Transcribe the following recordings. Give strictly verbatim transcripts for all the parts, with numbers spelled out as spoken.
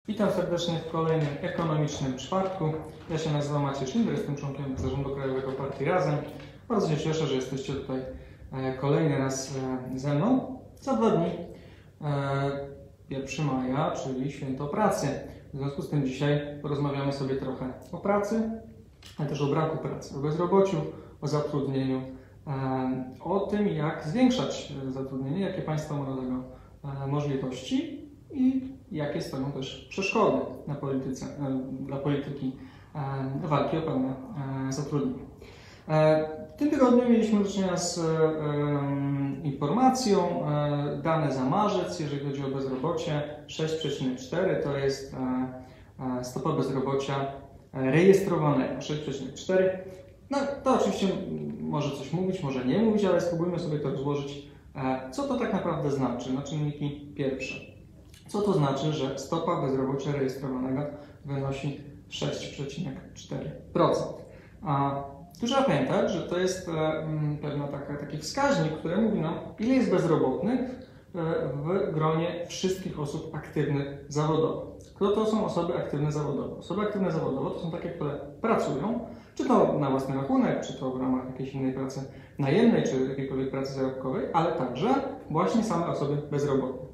Witam serdecznie w kolejnym ekonomicznym czwartku. Ja się nazywam Maciej Szlinder, jestem członkiem Zarządu Krajowego Partii Razem. Bardzo się cieszę, że jesteście tutaj kolejny raz ze mną. Za dwa dni, pierwszego maja, czyli święto pracy. W związku z tym dzisiaj porozmawiamy sobie trochę o pracy, ale też o braku pracy, o bezrobociu, o zatrudnieniu, o tym, jak zwiększać zatrudnienie, jakie państwo ma do tego możliwości i jakie stoją też przeszkody na polityce, dla polityki walki o pełne zatrudnienie. W tym tygodniu mieliśmy do czynienia z informacją, dane za marzec, jeżeli chodzi o bezrobocie, sześć przecinek cztery to jest stopa bezrobocia rejestrowanego, sześć przecinek cztery. No to oczywiście może coś mówić, może nie mówić, ale spróbujmy sobie to rozłożyć, co to tak naprawdę znaczy na czynniki pierwsze. Co to znaczy, że stopa bezrobocia rejestrowanego wynosi sześć przecinek cztery procent. A tu trzeba pamiętać, że to jest pewien taki wskaźnik, który mówi nam, ile jest bezrobotnych w gronie wszystkich osób aktywnych zawodowo. Kto to są osoby aktywne zawodowo? Osoby aktywne zawodowo to są takie, które pracują, czy to na własny rachunek, czy to w ramach jakiejś innej pracy najemnej, czy jakiejkolwiek pracy zarobkowej, ale także właśnie same osoby bezrobotne.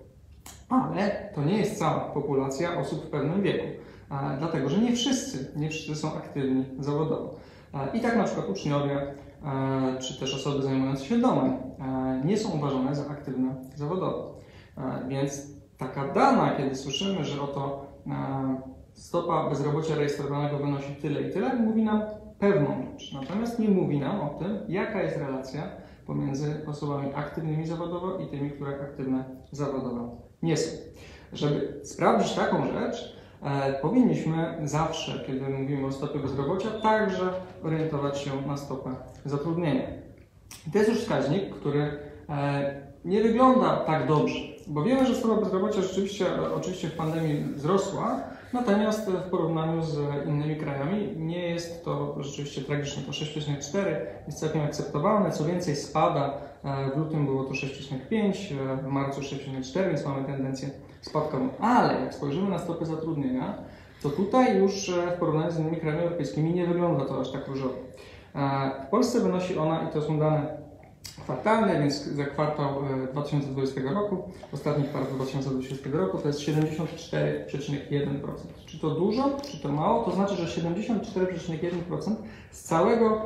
Ale to nie jest cała populacja osób w pewnym wieku, a, dlatego że nie wszyscy, nie wszyscy są aktywni zawodowo. A, I tak na przykład uczniowie, a, czy też osoby zajmujące się domem a, nie są uważane za aktywne zawodowo. A, więc taka dana, kiedy słyszymy, że oto a, stopa bezrobocia rejestrowanego wynosi tyle i tyle, mówi nam pewną rzecz. Natomiast nie mówi nam o tym, jaka jest relacja pomiędzy osobami aktywnymi zawodowo i tymi, które aktywne zawodowo nie są. Żeby sprawdzić taką rzecz, e, powinniśmy zawsze, kiedy mówimy o stopie bezrobocia, także orientować się na stopę zatrudnienia. I to jest już wskaźnik, który e, nie wygląda tak dobrze, bo wiemy, że stopa bezrobocia rzeczywiście oczywiście w pandemii wzrosła, natomiast w porównaniu z innymi krajami nie jest to rzeczywiście tragiczne. To sześć przecinek cztery jest całkiem akceptowalne, co więcej spada. W lutym było to sześć przecinek pięć, w marcu sześć przecinek cztery, więc mamy tendencję spadkową. Ale jak spojrzymy na stopę zatrudnienia, to tutaj już w porównaniu z innymi krajami europejskimi nie wygląda to aż tak różowo. W Polsce wynosi ona, i to są dane kwartalne, więc za kwartał dwa tysiące dwudziestego roku, ostatni kwartał dwa tysiące dwudziestego roku to jest siedemdziesiąt cztery przecinek jeden procent. Czy to dużo, czy to mało? To znaczy, że siedemdziesiąt cztery przecinek jeden procent z całego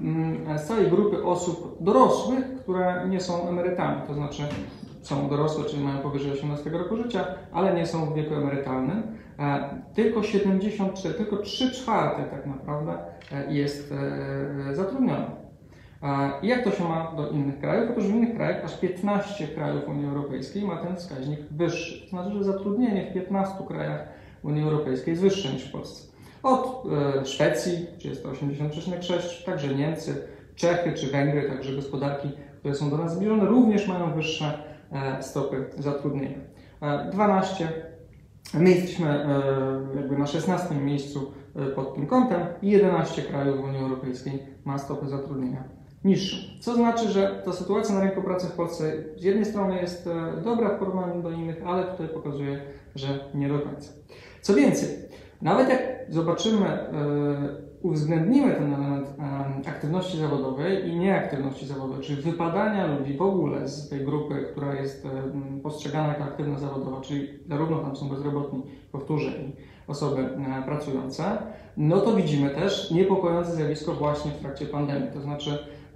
z całej grupy osób dorosłych, które nie są emerytami, to znaczy są dorosłe, czyli mają powyżej osiemnastego roku życia, ale nie są w wieku emerytalnym. Tylko siedemdziesiąt cztery, tylko trzy czwarte tak naprawdę jest zatrudnione. I jak to się ma do innych krajów? Otóż w innych krajach aż piętnaście krajów Unii Europejskiej ma ten wskaźnik wyższy. To znaczy, że zatrudnienie w piętnastu krajach Unii Europejskiej jest wyższe niż w Polsce. Od e, Szwecji, gdzie jest to osiemdziesiąt przecinek sześć, także Niemcy, Czechy czy Węgry, także gospodarki, które są do nas zbliżone, również mają wyższe e, stopy zatrudnienia. E, dwanaście, my jesteśmy e, jakby na szesnastym miejscu e, pod tym kątem i jedenaście krajów w Unii Europejskiej ma stopę zatrudnienia niższą. Co znaczy, że ta sytuacja na rynku pracy w Polsce z jednej strony jest e, dobra w porównaniu do innych, ale tutaj pokazuje, że nie do końca. Co więcej, nawet jak zobaczymy, yy, uwzględnimy ten element yy, aktywności zawodowej i nieaktywności zawodowej, czyli wypadania ludzi w ogóle z tej grupy, która jest yy, postrzegana jako aktywna zawodowa, czyli zarówno tam są bezrobotni, powtórzę, i osoby yy, pracujące, no to widzimy też niepokojące zjawisko właśnie w trakcie pandemii. To znaczy yy,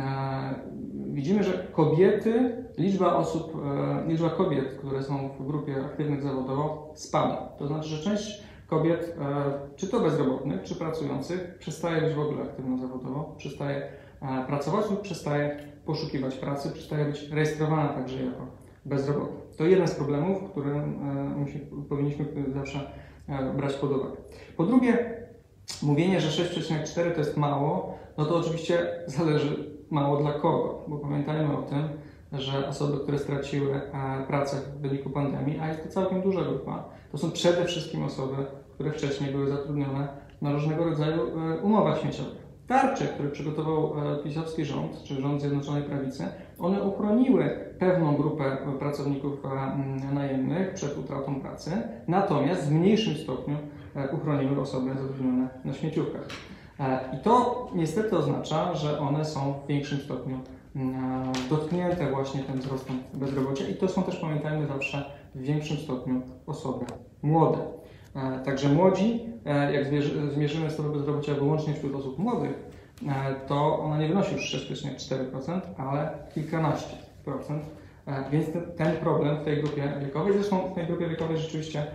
yy, widzimy, że kobiety, liczba osób, yy, liczba kobiet, które są w grupie aktywnych zawodowo spada. To znaczy, że część kobiet, czy to bezrobotnych, czy pracujących, przestaje być w ogóle aktywną zawodowo, przestaje pracować lub przestaje poszukiwać pracy, przestaje być rejestrowana także jako bezrobotna. To jeden z problemów, który musi, powinniśmy zawsze brać pod uwagę. Po drugie, mówienie, że sześć przecinek cztery to jest mało, no to oczywiście zależy mało dla kogo, bo pamiętajmy o tym, że osoby, które straciły pracę w wyniku pandemii, a jest to całkiem duża grupa, to są przede wszystkim osoby, które wcześniej były zatrudnione na różnego rodzaju umowach śmieciowych. Tarcze, które przygotował pisowski rząd, czy rząd Zjednoczonej Prawicy, one uchroniły pewną grupę pracowników najemnych przed utratą pracy, natomiast w mniejszym stopniu uchroniły osoby zatrudnione na śmieciówkach. I to niestety oznacza, że one są w większym stopniu dotknięte właśnie tym wzrostem bezrobocia i to są też, pamiętajmy, zawsze w większym stopniu osoby młode. Także młodzi, jak zmierzymy stopę bezrobocia wyłącznie wśród osób młodych, to ona nie wynosi już sześć przecinek cztery procent, ale kilkanaście procent. Więc ten problem w tej grupie wiekowej, zresztą w tej grupie wiekowej rzeczywiście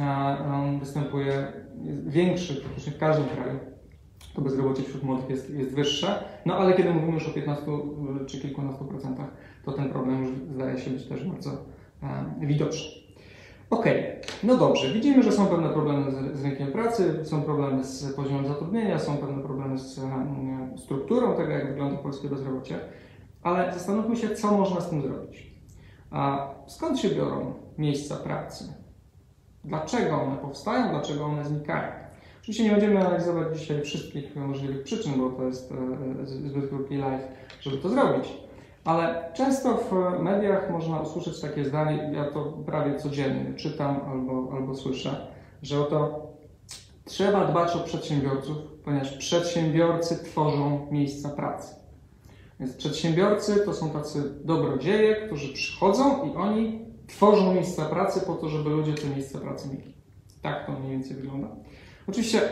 on występuje, jest większy praktycznie w każdym kraju. To bezrobocie wśród młodych jest, jest wyższe, no ale kiedy mówimy już o piętnastu czy kilkunastu procentach, to ten problem już zdaje się być też bardzo e, widoczny. Ok, no dobrze, widzimy, że są pewne problemy z, z rynkiem pracy, są problemy z poziomem zatrudnienia, są pewne problemy z e, strukturą tego, jak wygląda polskie bezrobocie, ale zastanówmy się, co można z tym zrobić. A skąd się biorą miejsca pracy? Dlaczego one powstają, dlaczego one znikają? Oczywiście nie będziemy analizować dzisiaj wszystkich możliwych przyczyn, bo to jest zbyt krótki live, żeby to zrobić. Ale często w mediach można usłyszeć takie zdanie, ja to prawie codziennie czytam albo, albo słyszę, że oto trzeba dbać o przedsiębiorców, ponieważ przedsiębiorcy tworzą miejsca pracy. Więc przedsiębiorcy to są tacy dobrodzieje, którzy przychodzą i oni tworzą miejsca pracy po to, żeby ludzie te miejsca pracy mieli. Tak to mniej więcej wygląda. Oczywiście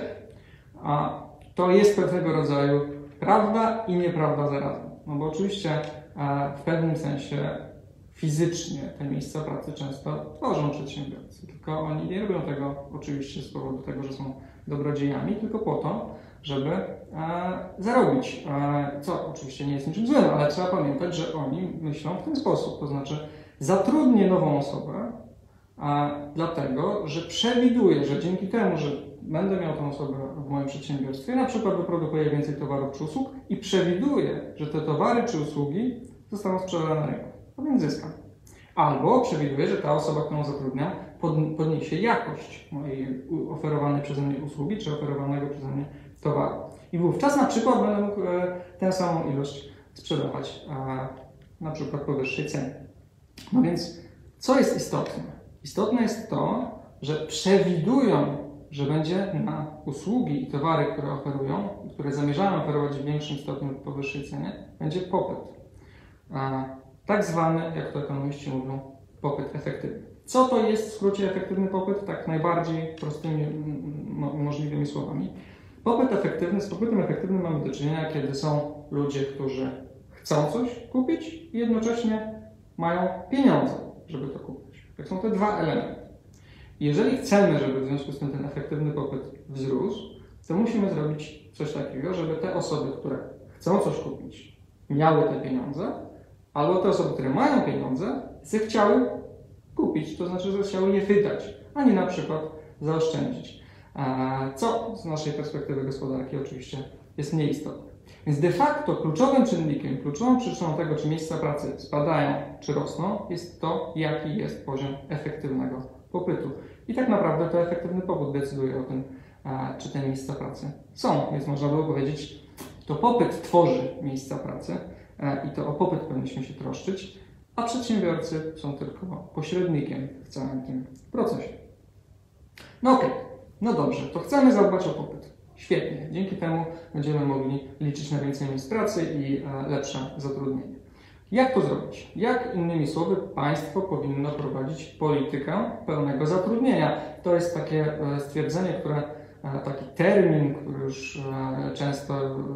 a, to jest pewnego rodzaju prawda i nieprawda zarazem. No bo oczywiście a, w pewnym sensie fizycznie te miejsca pracy często tworzą przedsiębiorcy. Tylko oni nie robią tego oczywiście z powodu tego, że są dobrodziejami, tylko po to, żeby a, zarobić. A, co oczywiście nie jest niczym złym, ale trzeba pamiętać, że oni myślą w ten sposób. To znaczy zatrudnię nową osobę, a, dlatego, że przewiduję, że dzięki temu, że będę miał tą osobę w moim przedsiębiorstwie, na przykład wyprodukuję więcej towarów czy usług i przewiduję, że te towary czy usługi zostaną sprzedane na rynku. A więc zyskam. Albo przewiduję, że ta osoba, którą zatrudniam, podniesie jakość mojej oferowanej przeze mnie usługi czy oferowanego przeze mnie towaru. I wówczas na przykład będę mógł tę samą ilość sprzedawać na przykład po wyższej cenie. No więc co jest istotne? Istotne jest to, że przewidują, że będzie na usługi i towary, które oferują, które zamierzają oferować w większym stopniu po wyższej cenie, będzie popyt. Tak zwany, jak to ekonomiści mówią, popyt efektywny. Co to jest w skrócie efektywny popyt? Tak najbardziej prostymi możliwymi słowami. Popyt efektywny, z popytem efektywnym mamy do czynienia, kiedy są ludzie, którzy chcą coś kupić i jednocześnie mają pieniądze, żeby to kupić. Tak są te dwa elementy. Jeżeli chcemy, żeby w związku z tym ten efektywny popyt wzrósł, to musimy zrobić coś takiego, żeby te osoby, które chcą coś kupić, miały te pieniądze, albo te osoby, które mają pieniądze, zechciały kupić, to znaczy, że chciały je wydać, a nie na przykład zaoszczędzić. Co z naszej perspektywy gospodarki oczywiście jest mniej istotne. Więc de facto kluczowym czynnikiem, kluczową przyczyną tego, czy miejsca pracy spadają, czy rosną, jest to, jaki jest poziom efektywnego popytu. I tak naprawdę to efektywny popyt decyduje o tym, czy te miejsca pracy są. Więc można było powiedzieć, to popyt tworzy miejsca pracy i to o popyt powinniśmy się troszczyć, a przedsiębiorcy są tylko pośrednikiem w całym tym procesie. No okej, okay. No dobrze, to chcemy zadbać o popyt. Świetnie, dzięki temu będziemy mogli liczyć na więcej miejsc pracy i lepsze zatrudnienie. Jak to zrobić? Jak innymi słowy państwo powinno prowadzić politykę pełnego zatrudnienia? To jest takie stwierdzenie, które, taki termin, który już często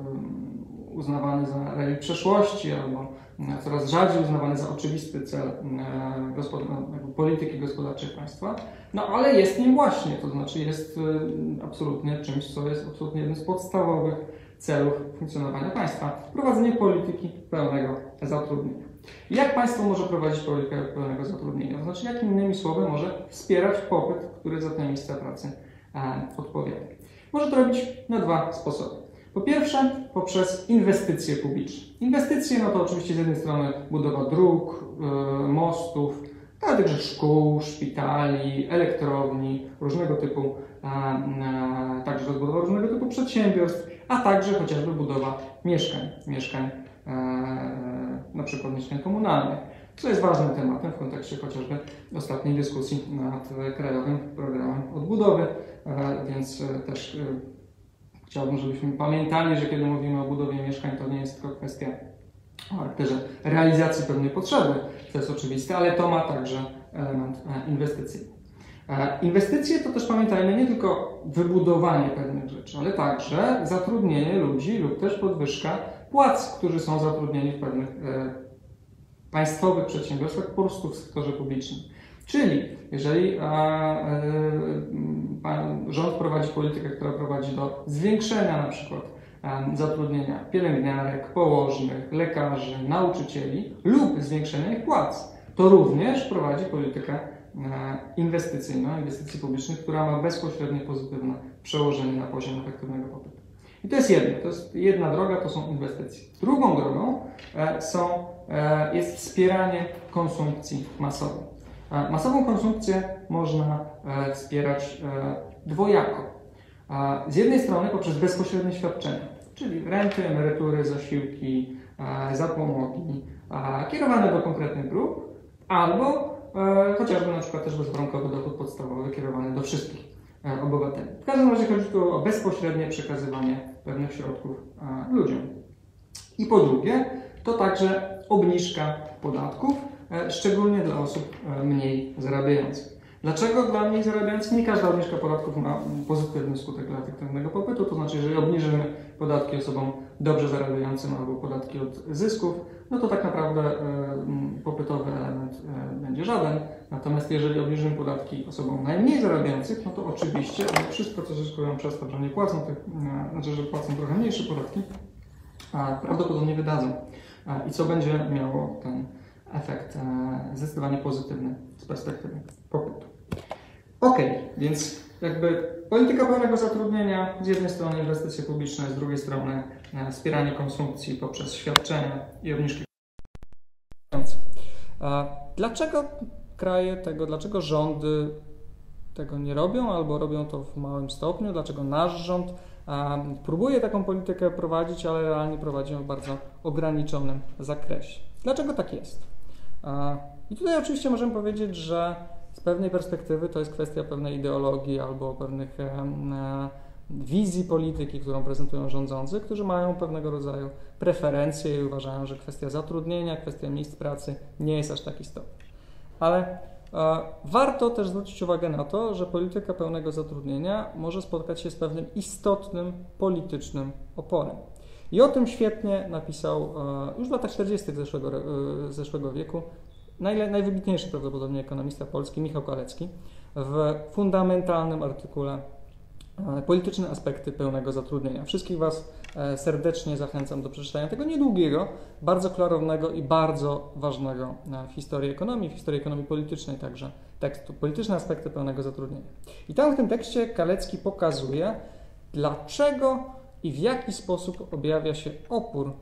uznawany za relikt przeszłości albo coraz rzadziej uznawany za oczywisty cel gospodar- polityki gospodarczej państwa, no ale jest nim właśnie, to znaczy jest absolutnie czymś, co jest absolutnie jednym z podstawowych celów funkcjonowania państwa. Prowadzenie polityki pełnego zatrudnienia. Jak państwo może prowadzić politykę pełnego zatrudnienia? To znaczy, jak innymi słowy może wspierać popyt, który za te miejsca pracy odpowiada. Może to robić na dwa sposoby. Po pierwsze, poprzez inwestycje publiczne. Inwestycje, no to oczywiście z jednej strony budowa dróg, yy, mostów, ale także szkół, szpitali, elektrowni, różnego typu, a, a, także rozbudowa różnego typu przedsiębiorstw, a także chociażby budowa mieszkań, mieszkań, a, na przykład mieszkań komunalnych. co jest ważnym tematem w kontekście chociażby ostatniej dyskusji nad Krajowym Programem Odbudowy, więc też chciałbym, żebyśmy pamiętali, że kiedy mówimy o budowie mieszkań, to nie jest tylko kwestia o charakterze realizacji pewnej potrzeby, to jest oczywiste, ale to ma także element inwestycyjny. Inwestycje to też pamiętajmy nie tylko wybudowanie pewnych rzeczy, ale także zatrudnienie ludzi lub też podwyżka płac, którzy są zatrudnieni w pewnych e, państwowych przedsiębiorstwach, po prostu w sektorze publicznym. Czyli jeżeli e, e, rząd prowadzi politykę, która prowadzi do zwiększenia na przykład e, zatrudnienia pielęgniarek, położnych, lekarzy, nauczycieli lub zwiększenia ich płac, to również prowadzi politykę inwestycyjną, inwestycji publicznych, która ma bezpośrednie pozytywne przełożenie na poziom efektywnego popytu. I to jest jedno, to jest jedna droga, to są inwestycje. Drugą drogą są, jest wspieranie konsumpcji masowej. Masową konsumpcję można wspierać dwojako. Z jednej strony poprzez bezpośrednie świadczenia, czyli renty, emerytury, zasiłki, zapomogi kierowane do konkretnych grup, albo E, chociażby na przykład też bezwarunkowy dochód podstawowy kierowany do wszystkich e, obywateli. W każdym razie chodzi tu o bezpośrednie przekazywanie pewnych środków e, ludziom. I po drugie, to także obniżka podatków, e, szczególnie dla osób e, mniej zarabiających. Dlaczego dla mniej zarabiających? Nie każda obniżka podatków ma pozytywny skutek dla efektywnego popytu, to znaczy, jeżeli obniżymy podatki osobom dobrze zarabiającym albo podatki od zysków, no to tak naprawdę e, popytowy element e, będzie żaden. Natomiast jeżeli obniżymy podatki osobom najmniej zarabiających, no to oczywiście one wszystko, co zyskują przez to, że nie płacą tych, e, znaczy, że płacą trochę mniejsze podatki, a prawdopodobnie wydadzą. E, I co będzie miało ten efekt e, zdecydowanie pozytywny z perspektywy popytu. Ok, więc jakby polityka pełnego zatrudnienia, z jednej strony inwestycje publiczne, z drugiej strony e, wspieranie konsumpcji poprzez świadczenia i obniżki. A dlaczego kraje tego, dlaczego rządy tego nie robią albo robią to w małym stopniu? Dlaczego nasz rząd a, próbuje taką politykę prowadzić, ale realnie prowadzi ją w bardzo ograniczonym zakresie? Dlaczego tak jest? A, I tutaj oczywiście możemy powiedzieć, że z pewnej perspektywy to jest kwestia pewnej ideologii albo pewnych e, e, wizji polityki, którą prezentują rządzący, którzy mają pewnego rodzaju preferencje i uważają, że kwestia zatrudnienia, kwestia miejsc pracy nie jest aż tak istotna. Ale e, warto też zwrócić uwagę na to, że polityka pełnego zatrudnienia może spotkać się z pewnym istotnym politycznym oporem. I o tym świetnie napisał e, już w latach czterdziestych zeszłego, e, zeszłego wieku Naj, najwybitniejszy prawdopodobnie ekonomista polski, Michał Kalecki, w fundamentalnym artykule Polityczne aspekty pełnego zatrudnienia. Wszystkich Was serdecznie zachęcam do przeczytania tego niedługiego, bardzo klarownego i bardzo ważnego w historii ekonomii, w historii ekonomii politycznej także tekstu. Polityczne aspekty pełnego zatrudnienia. I tam w tym tekście Kalecki pokazuje, dlaczego i w jaki sposób objawia się opór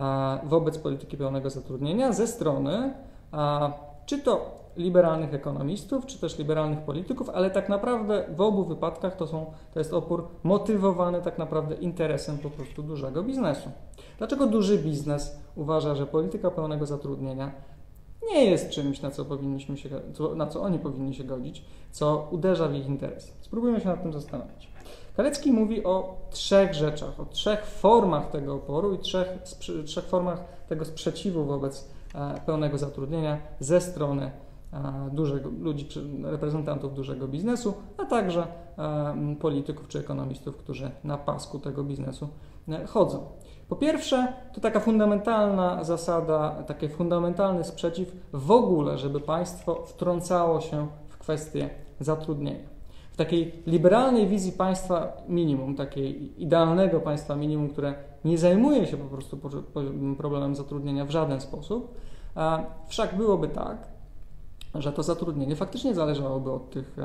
wobec polityki pełnego zatrudnienia ze strony A, czy to liberalnych ekonomistów, czy też liberalnych polityków, ale tak naprawdę w obu wypadkach to, są, to jest opór motywowany tak naprawdę interesem po prostu dużego biznesu. Dlaczego duży biznes uważa, że polityka pełnego zatrudnienia nie jest czymś, na co, powinniśmy się, na co oni powinni się godzić, co uderza w ich interesy? Spróbujmy się nad tym zastanowić. Kalecki mówi o trzech rzeczach, o trzech formach tego oporu i trzech, trzech formach tego sprzeciwu wobec pełnego zatrudnienia ze strony dużego, ludzi, reprezentantów dużego biznesu, a także polityków czy ekonomistów, którzy na pasku tego biznesu chodzą. Po pierwsze, to taka fundamentalna zasada, taki fundamentalny sprzeciw w ogóle, żeby państwo wtrącało się w kwestię zatrudnienia. W takiej liberalnej wizji państwa minimum, takiej idealnego państwa minimum, które nie zajmuje się po prostu problemem zatrudnienia w żaden sposób, wszak byłoby tak, że to zatrudnienie faktycznie zależałoby od tych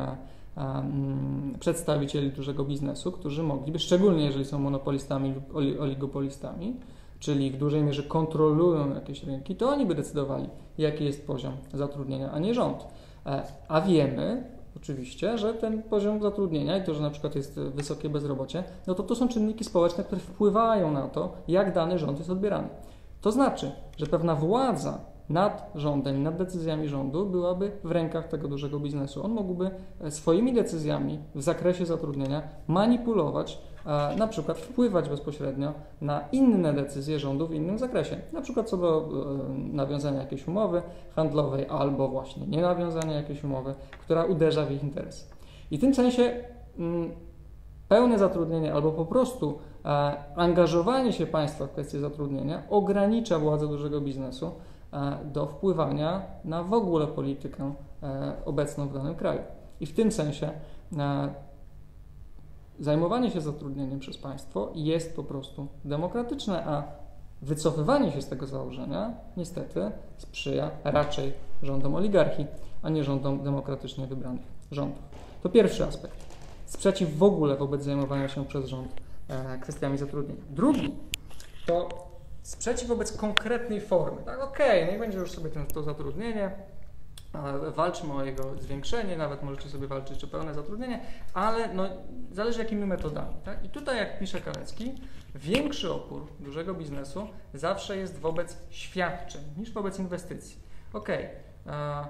przedstawicieli dużego biznesu, którzy mogliby, szczególnie jeżeli są monopolistami lub oligopolistami, czyli w dużej mierze kontrolują jakieś rynki, to oni by decydowali, jaki jest poziom zatrudnienia, a nie rząd. A wiemy oczywiście, że ten poziom zatrudnienia i to, że na przykład jest wysokie bezrobocie, no to to są czynniki społeczne, które wpływają na to, jak dany rząd jest odbierany. To znaczy, że pewna władza nad rządem, nad decyzjami rządu byłaby w rękach tego dużego biznesu. On mógłby swoimi decyzjami w zakresie zatrudnienia manipulować, na przykład wpływać bezpośrednio na inne decyzje rządu w innym zakresie, na przykład co do nawiązania jakiejś umowy handlowej albo właśnie nie nawiązania jakiejś umowy, która uderza w ich interesy. I w tym sensie mm, pełne zatrudnienie albo po prostu e, angażowanie się państwa w kwestie zatrudnienia ogranicza władzę dużego biznesu e, do wpływania na w ogóle politykę e, obecną w danym kraju. I w tym sensie e, zajmowanie się zatrudnieniem przez państwo jest po prostu demokratyczne, a wycofywanie się z tego założenia niestety sprzyja raczej rządom oligarchii, a nie rządom demokratycznie wybranych rządów. To pierwszy aspekt. Sprzeciw w ogóle wobec zajmowania się przez rząd e, kwestiami zatrudnienia. Drugi to sprzeciw wobec konkretnej formy. Tak, okej, okay, niech będzie już sobie ten, to zatrudnienie, e, walczmy o jego zwiększenie, nawet możecie sobie walczyć o pełne zatrudnienie, ale no, zależy jakimi metodami. Tak? I tutaj, jak pisze Kalecki, większy opór dużego biznesu zawsze jest wobec świadczeń niż wobec inwestycji. Okej. Okay,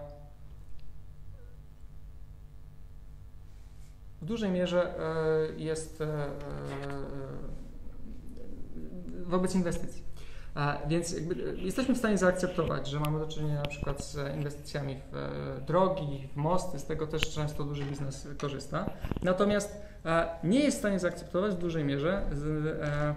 w dużej mierze jest wobec inwestycji. Więc jakby jesteśmy w stanie zaakceptować, że mamy do czynienia na przykład z inwestycjami w drogi, w mosty, z tego też często duży biznes korzysta. Natomiast nie jest w stanie zaakceptować w dużej mierze z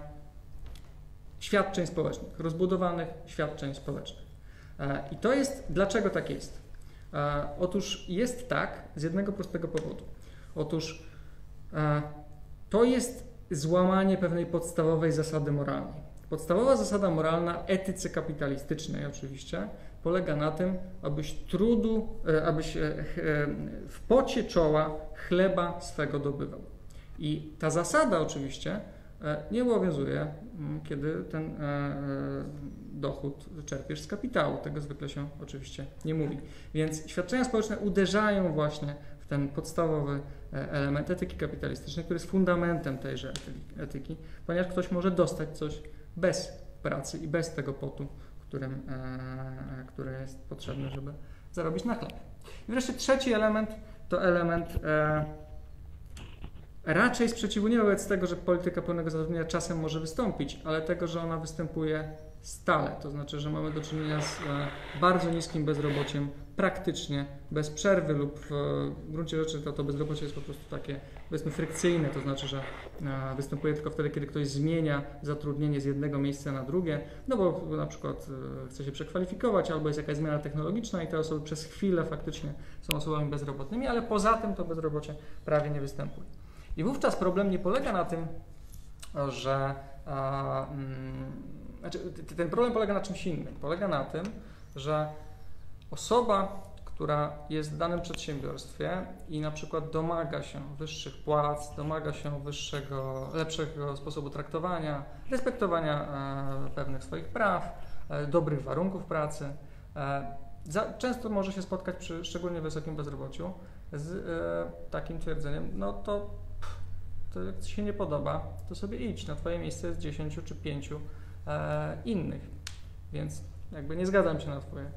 świadczeń społecznych, rozbudowanych świadczeń społecznych. I to jest, dlaczego tak jest? Otóż jest tak z jednego prostego powodu. Otóż e, to jest złamanie pewnej podstawowej zasady moralnej. Podstawowa zasada moralna etyce kapitalistycznej oczywiście polega na tym, abyś trudu, e, abyś e, e, w pocie czoła chleba swego dobywał. I ta zasada oczywiście e, nie obowiązuje, m, kiedy ten e, dochód czerpiesz z kapitału. Tego zwykle się oczywiście nie mówi. Więc świadczenia społeczne uderzają właśnie w ten podstawowy element etyki kapitalistycznej, który jest fundamentem tejże etyki, ponieważ ktoś może dostać coś bez pracy i bez tego potu, którym, e, który jest potrzebny, żeby zarobić na chleb. I wreszcie trzeci element to element e, raczej sprzeciwu nie wobec tego, że polityka pełnego zatrudnienia czasem może wystąpić, ale tego, że ona występuje stale. To znaczy, że mamy do czynienia z e, bardzo niskim bezrobociem praktycznie bez przerwy lub w, w gruncie rzeczy to, to bezrobocie jest po prostu takie, powiedzmy, frykcyjne, to znaczy, że e, występuje tylko wtedy, kiedy ktoś zmienia zatrudnienie z jednego miejsca na drugie, no bo na przykład e, chce się przekwalifikować albo jest jakaś zmiana technologiczna i te osoby przez chwilę faktycznie są osobami bezrobotnymi, ale poza tym to bezrobocie prawie nie występuje. I wówczas problem nie polega na tym, że a, mm, znaczy, ten problem polega na czymś innym. Polega na tym, że osoba, która jest w danym przedsiębiorstwie i na przykład domaga się wyższych płac, domaga się wyższego, lepszego sposobu traktowania, respektowania e, pewnych swoich praw, e, dobrych warunków pracy, e, za, często może się spotkać przy szczególnie wysokim bezrobociu z e, takim twierdzeniem, no to, to jak ci się nie podoba, to sobie idź, na twoje miejsce jest dziesięciu czy pięciu e, innych, więc jakby nie zgadzam się na twoje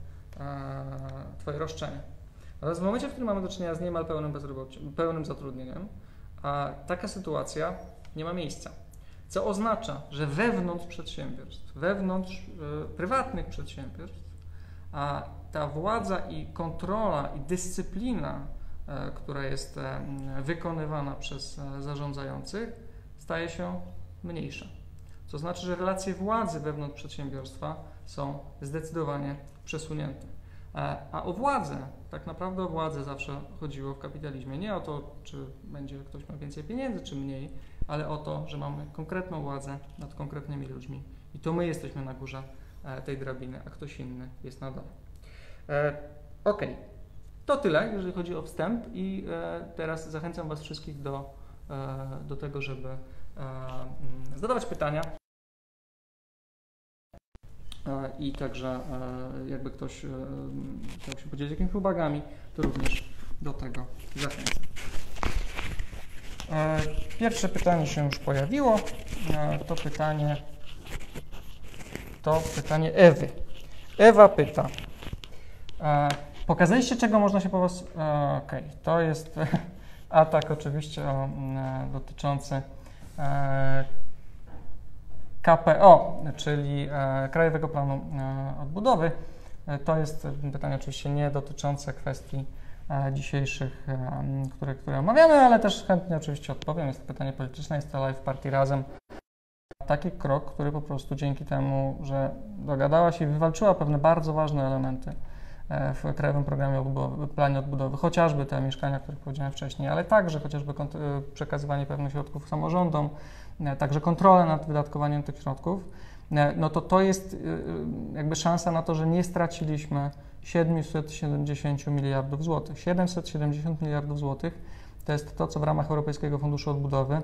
Twoje roszczenie. Natomiast w momencie, w którym mamy do czynienia z niemal pełnym bezrobociem, pełnym zatrudnieniem, a taka sytuacja nie ma miejsca. Co oznacza, że wewnątrz przedsiębiorstw, wewnątrz y, prywatnych przedsiębiorstw, a ta władza i kontrola i dyscyplina, y, która jest y, wykonywana przez y, zarządzających, staje się mniejsza. Co znaczy, że relacje władzy wewnątrz przedsiębiorstwa są zdecydowanie przesunięte. A o władzę, tak naprawdę o władzę zawsze chodziło w kapitalizmie. Nie o to, czy będzie ktoś ma więcej pieniędzy, czy mniej, ale o to, że mamy konkretną władzę nad konkretnymi ludźmi i to my jesteśmy na górze tej drabiny, a ktoś inny jest na dole. E, ok, to tyle, jeżeli chodzi o wstęp i e, teraz zachęcam Was wszystkich do, e, do tego, żeby e, zadawać pytania. I także jakby ktoś chciał się podzielić jakimiś uwagami, to również do tego zachęcam. Pierwsze pytanie się już pojawiło. To pytanie, to pytanie Ewy. Ewa pyta, E, pokazaliście, czego można się po was... E, Okej, okay. To jest atak oczywiście o, e, dotyczący e, K P O, czyli e, Krajowego Planu e, Odbudowy. E, to jest pytanie oczywiście nie dotyczące kwestii e, dzisiejszych, e, które, które omawiamy, ale też chętnie oczywiście odpowiem. Jest to pytanie polityczne, jest to Live Party Razem. Taki krok, który po prostu dzięki temu, że dogadała się i wywalczyła pewne bardzo ważne elementy w Krajowym Programie Odbudowy, Planie Odbudowy, chociażby te mieszkania, o których powiedziałem wcześniej, ale także chociażby przekazywanie pewnych środków samorządom, także kontrolę nad wydatkowaniem tych środków, no to to jest jakby szansa na to, że nie straciliśmy siedemset siedemdziesiąt miliardów złotych. siedemset siedemdziesiąt miliardów złotych to jest to, co w ramach Europejskiego Funduszu Odbudowy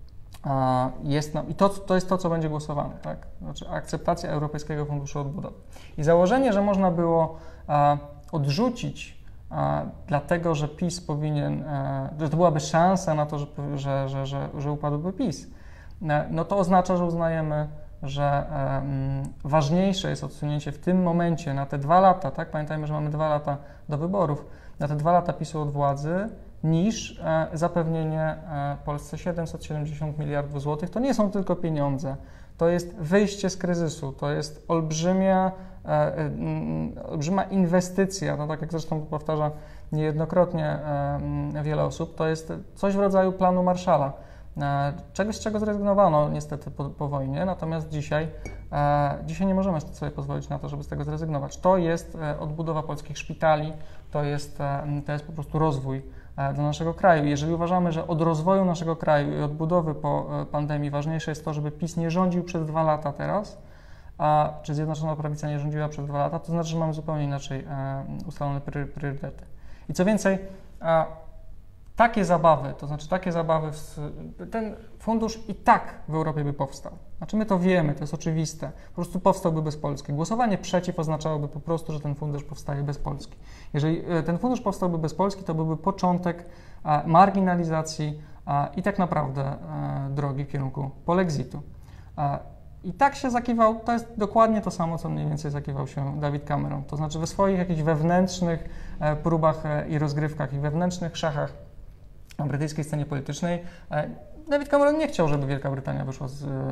jest nam, i to, to jest to, co będzie głosowane, tak? Znaczy akceptacja Europejskiego Funduszu Odbudowy. I założenie, że można było a, odrzucić, a, dlatego że PiS powinien, a, że to byłaby szansa na to, że, że, że, że, że upadłby PiS, no to oznacza, że uznajemy, że um, ważniejsze jest odsunięcie w tym momencie na te dwa lata, tak? Pamiętajmy, że mamy dwa lata do wyborów, na te dwa lata PiSu od władzy, niż e, zapewnienie e, Polsce siedemset siedemdziesiąt miliardów złotych. To nie są tylko pieniądze, to jest wyjście z kryzysu, to jest olbrzymia, e, e, olbrzymia inwestycja, no tak jak zresztą powtarza niejednokrotnie e, wiele osób, to jest coś w rodzaju planu Marshalla, e, czegoś, z czego zrezygnowano niestety po, po wojnie, natomiast dzisiaj, e, dzisiaj nie możemy sobie pozwolić na to, żeby z tego zrezygnować. To jest e, odbudowa polskich szpitali, to jest, e, to jest po prostu rozwój dla naszego kraju. Jeżeli uważamy, że od rozwoju naszego kraju i odbudowy po pandemii ważniejsze jest to, żeby PiS nie rządził przez dwa lata teraz, a czy Zjednoczona Prawica nie rządziła przez dwa lata, to znaczy, że mamy zupełnie inaczej e, ustalone priorytety. I co więcej, e, takie zabawy, to znaczy takie zabawy, w, ten fundusz i tak w Europie by powstał. Znaczy my to wiemy, to jest oczywiste. Po prostu powstałby bez Polski. Głosowanie przeciw oznaczałoby po prostu, że ten fundusz powstaje bez Polski. Jeżeli ten fundusz powstałby bez Polski, to byłby początek a, marginalizacji a, i tak naprawdę a, drogi w kierunku polexitu. A, I tak się zakiwał, to jest dokładnie to samo, co mniej więcej zakiwał się David Cameron. To znaczy we swoich jakichś wewnętrznych e, próbach e, i rozgrywkach i wewnętrznych szachach na brytyjskiej scenie politycznej e, David Cameron nie chciał, żeby Wielka Brytania wyszła z,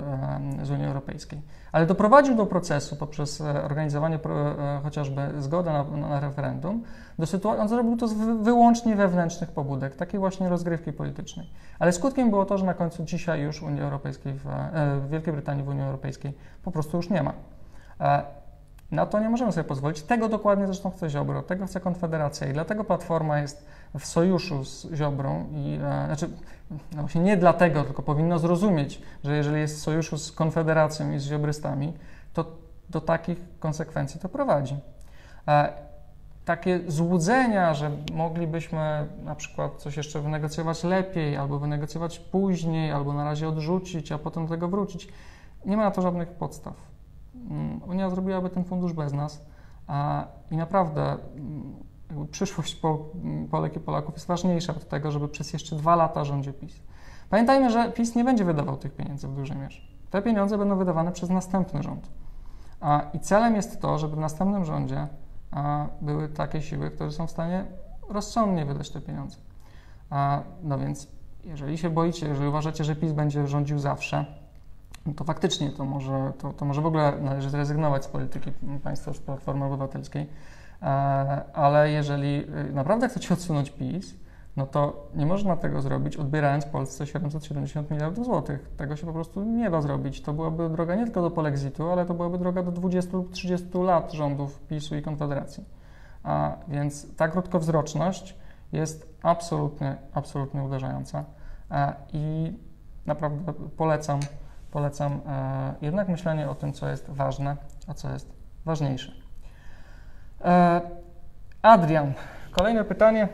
z Unii Europejskiej, ale doprowadził do procesu poprzez organizowanie chociażby zgody na, na referendum, do sytuacji, on zrobił to z wyłącznie wewnętrznych pobudek, takiej właśnie rozgrywki politycznej. Ale skutkiem było to, że na końcu dzisiaj już Unii Europejskiej, w, w Wielkiej Brytanii w Unii Europejskiej po prostu już nie ma. Na to nie możemy sobie pozwolić. Tego dokładnie zresztą chce Ziobro, tego chce Konfederacja i dlatego Platforma jest w sojuszu z Ziobrą i e, znaczy, no właśnie nie dlatego, tylko powinno zrozumieć, że jeżeli jest w sojuszu z Konfederacją i z ziobrystami, to do takich konsekwencji to prowadzi. E, takie złudzenia, że moglibyśmy na przykład coś jeszcze wynegocjować lepiej, albo wynegocjować później, albo na razie odrzucić, a potem do tego wrócić, nie ma na to żadnych podstaw. Unia zrobiłaby ten fundusz bez nas a, i naprawdę jakby przyszłość Polek i Polaków jest ważniejsza od tego, żeby przez jeszcze dwa lata rządził PiS. Pamiętajmy, że PiS nie będzie wydawał tych pieniędzy w dużej mierze. Te pieniądze będą wydawane przez następny rząd. A, I celem jest to, żeby w następnym rządzie a, były takie siły, które są w stanie rozsądnie wydać te pieniądze. A, no więc jeżeli się boicie, jeżeli uważacie, że PiS będzie rządził zawsze, no to faktycznie to może, to, to może w ogóle należy zrezygnować z polityki państwa z Platformy Obywatelskiej, ale jeżeli naprawdę chcecie odsunąć PiS, no to nie można tego zrobić, odbierając Polsce siedemset siedemdziesiąt miliardów złotych. Tego się po prostu nie da zrobić. To byłaby droga nie tylko do polexitu, ale to byłaby droga do dwudziestu lub trzydziestu lat rządów PiSu i Konfederacji. A więc ta krótkowzroczność jest absolutnie, absolutnie uderzająca i naprawdę polecam Polecam e, jednak myślenie o tym, co jest ważne, a co jest ważniejsze. E, Adrian, kolejne pytanie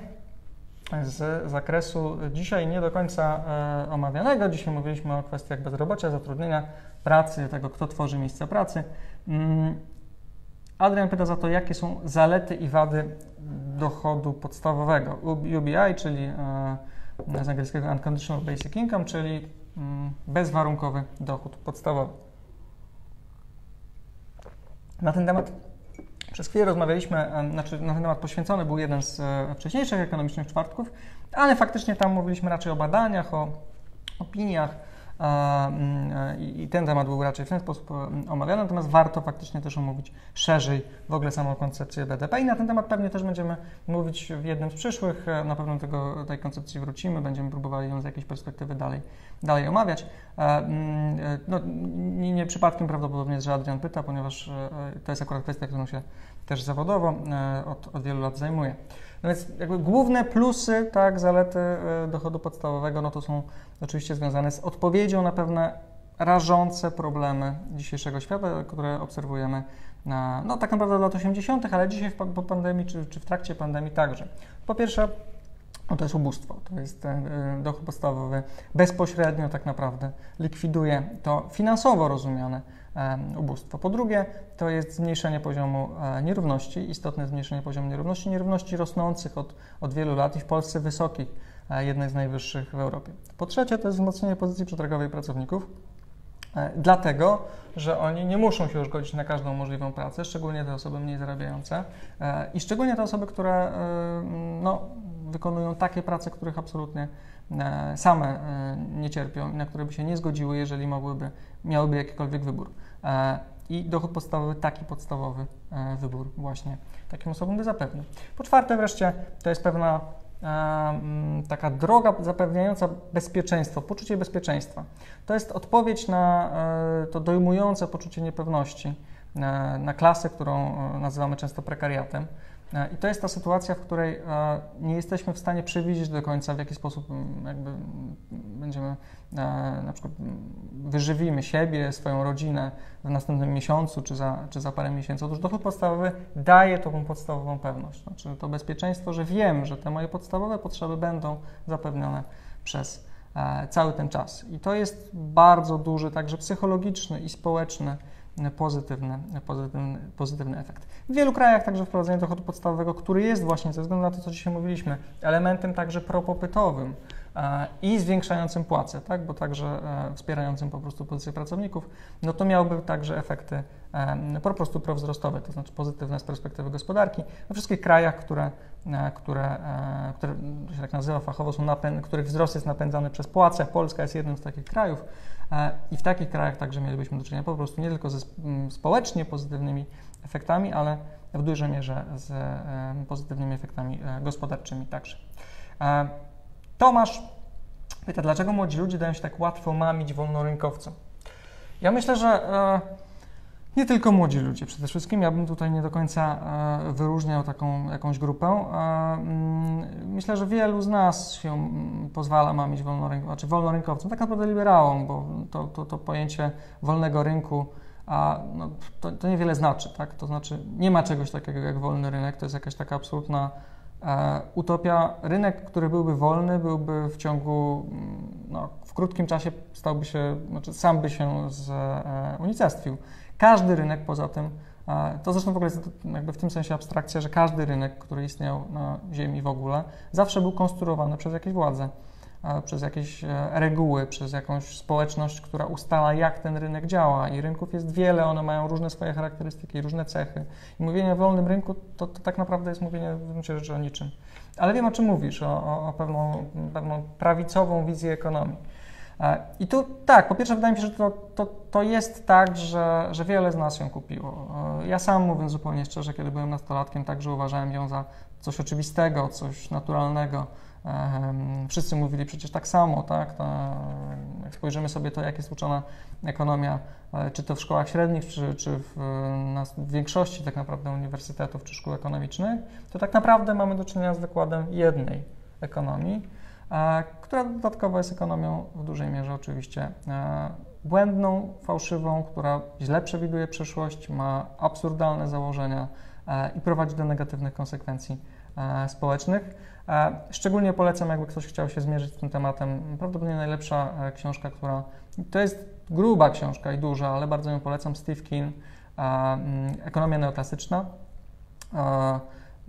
z zakresu dzisiaj nie do końca e, omawianego. Dzisiaj mówiliśmy o kwestiach bezrobocia, zatrudnienia, pracy, tego, kto tworzy miejsca pracy. Mm, Adrian pyta za to, jakie są zalety i wady dochodu podstawowego. U B I, czyli e, z angielskiego Unconditional Basic Income, czyli bezwarunkowy dochód podstawowy. Na ten temat Przez chwilę rozmawialiśmy, znaczy na ten temat poświęcony był jeden z wcześniejszych ekonomicznych czwartków, ale faktycznie tam mówiliśmy raczej o badaniach, o opiniach i ten temat był raczej w ten sposób omawiany, natomiast warto faktycznie też omówić szerzej w ogóle samą koncepcję B D P i na ten temat pewnie też będziemy mówić w jednym z przyszłych, na pewno do tego, tej koncepcji wrócimy, będziemy próbowali ją z jakiejś perspektywy dalej, dalej omawiać. No, nie, nie przypadkiem prawdopodobnie, że Adrian pyta, ponieważ to jest akurat kwestia, którą się też zawodowo od, od wielu lat zajmuję. No więc jakby główne plusy, tak, zalety dochodu podstawowego, no to są oczywiście związane z odpowiedzią na pewne rażące problemy dzisiejszego świata, które obserwujemy na, no tak naprawdę od lat osiemdziesiątych, ale dzisiaj w, po pandemii czy, czy w trakcie pandemii także. Po pierwsze, no to jest ubóstwo, to jest ten dochód podstawowy bezpośrednio tak naprawdę likwiduje to finansowo rozumiane ubóstwo. Po drugie, to jest zmniejszenie poziomu nierówności, istotne zmniejszenie poziomu nierówności, nierówności rosnących od, od wielu lat i w Polsce wysokich, jednej z najwyższych w Europie. Po trzecie, to jest wzmocnienie pozycji przetargowej pracowników, dlatego, że oni nie muszą się już godzić na każdą możliwą pracę, szczególnie te osoby mniej zarabiające i szczególnie te osoby, które no, wykonują takie prace, których absolutnie same nie cierpią i na które by się nie zgodziły, jeżeli mogłyby, miałyby jakikolwiek wybór. I dochód podstawowy, taki podstawowy wybór właśnie takim osobom by zapewnił. Po czwarte wreszcie, to jest pewna taka droga zapewniająca bezpieczeństwo, poczucie bezpieczeństwa. To jest odpowiedź na to dojmujące poczucie niepewności, na, na klasę, którą nazywamy często prekariatem. I to jest ta sytuacja, w której nie jesteśmy w stanie przewidzieć do końca, w jaki sposób jakby będziemy, na przykład wyżywimy siebie, swoją rodzinę w następnym miesiącu czy za, czy za parę miesięcy. Otóż dochód podstawowy daje tą podstawową pewność, znaczy to bezpieczeństwo, że wiem, że te moje podstawowe potrzeby będą zapewnione przez cały ten czas. I to jest bardzo duży, także psychologiczny i społeczny Pozytywny, pozytywny, pozytywny efekt. W wielu krajach także wprowadzenie dochodu podstawowego, który jest właśnie, ze względu na to, co dzisiaj mówiliśmy, elementem także propopytowym e, i zwiększającym płace, tak, bo także e, wspierającym po prostu pozycję pracowników, no to miałby także efekty e, po prostu prowzrostowe, to znaczy pozytywne z perspektywy gospodarki. We wszystkich krajach, które, e, które, e, które się tak nazywa fachowo, są napęd, których wzrost jest napędzany przez płace, Polska jest jednym z takich krajów, i w takich krajach także mielibyśmy do czynienia po prostu nie tylko ze społecznie pozytywnymi efektami, ale w dużej mierze z pozytywnymi efektami gospodarczymi także. Tomasz pyta, dlaczego młodzi ludzie dają się tak łatwo mamić wolnorynkowcom? Ja myślę, że nie tylko młodzi ludzie przede wszystkim, ja bym tutaj nie do końca wyróżniał taką jakąś grupę. Myślę, że wielu z nas się pozwala mamić wolnorynk, znaczy wolnorynkowcom, tak naprawdę liberałom, bo to, to, to pojęcie wolnego rynku a, no, to, to niewiele znaczy, tak? To znaczy nie ma czegoś takiego jak wolny rynek, to jest jakaś taka absolutna e, utopia. Rynek, który byłby wolny, byłby w ciągu, no, w krótkim czasie stałby się, znaczy sam by się z, e, unicestwił. Każdy rynek poza tym, to zresztą w ogóle jest jakby w tym sensie abstrakcja, że każdy rynek, który istniał na Ziemi w ogóle, zawsze był konstruowany przez jakieś władze, przez jakieś reguły, przez jakąś społeczność, która ustala, jak ten rynek działa. I rynków jest wiele, one mają różne swoje charakterystyki, różne cechy. I mówienie o wolnym rynku to, to tak naprawdę jest mówienie w gruncie rzeczy o niczym. Ale wiem, o czym mówisz, o, o, o pewną, pewną prawicową wizję ekonomii. I tu tak, po pierwsze wydaje mi się, że to, to, to jest tak, że, że wiele z nas ją kupiło. Ja sam, mówiąc zupełnie szczerze, kiedy byłem nastolatkiem, także uważałem ją za coś oczywistego, coś naturalnego. Wszyscy mówili przecież tak samo, tak? Ta, jak spojrzymy sobie to, jak jest uczona ekonomia, czy to w szkołach średnich, czy, czy w, na, w większości tak naprawdę uniwersytetów czy szkół ekonomicznych, to tak naprawdę mamy do czynienia z wykładem jednej ekonomii, która dodatkowo jest ekonomią w dużej mierze oczywiście błędną, fałszywą, która źle przewiduje przyszłość, ma absurdalne założenia i prowadzi do negatywnych konsekwencji społecznych. Szczególnie polecam, jakby ktoś chciał się zmierzyć z tym tematem, prawdopodobnie najlepsza książka, która, to jest gruba książka i duża, ale bardzo ją polecam, Steve Keen, Ekonomia neoklasyczna.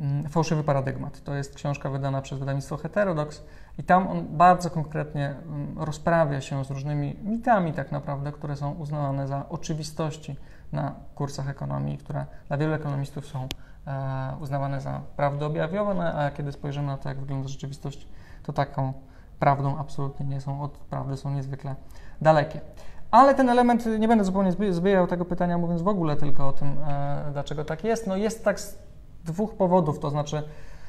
Fałszywy paradygmat. To jest książka wydana przez wydawnictwo Heterodox i tam on bardzo konkretnie rozprawia się z różnymi mitami tak naprawdę, które są uznawane za oczywistości na kursach ekonomii, które dla wielu ekonomistów są e, uznawane za prawdy objawione, a kiedy spojrzymy na to, jak wygląda rzeczywistość, to taką prawdą absolutnie nie są, od prawdy są niezwykle dalekie. Ale ten element, nie będę zupełnie zbijał tego pytania, mówiąc w ogóle tylko o tym, e, dlaczego tak jest. No jest tak z dwóch powodów, to znaczy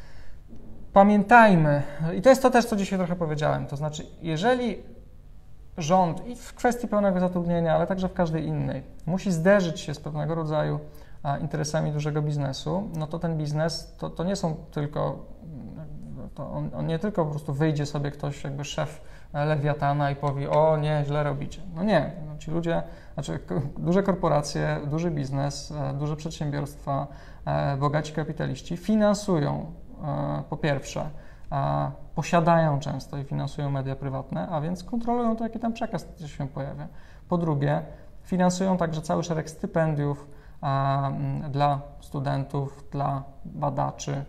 pamiętajmy, i to jest to też, co dzisiaj trochę powiedziałem, to znaczy jeżeli rząd i w kwestii pełnego zatrudnienia, ale także w każdej innej, musi zderzyć się z pewnego rodzaju a, interesami dużego biznesu, no to ten biznes to, to nie są tylko, to on, on nie tylko po prostu wyjdzie sobie ktoś, jakby szef Lewiatana i powie, o nie, źle robicie. No nie, no ci ludzie, znaczy duże korporacje, duży biznes, duże przedsiębiorstwa, bogaci kapitaliści finansują po pierwsze, posiadają często i finansują media prywatne, a więc kontrolują to, jaki tam przekaz się pojawia. Po drugie, finansują także cały szereg stypendiów dla studentów, dla badaczy,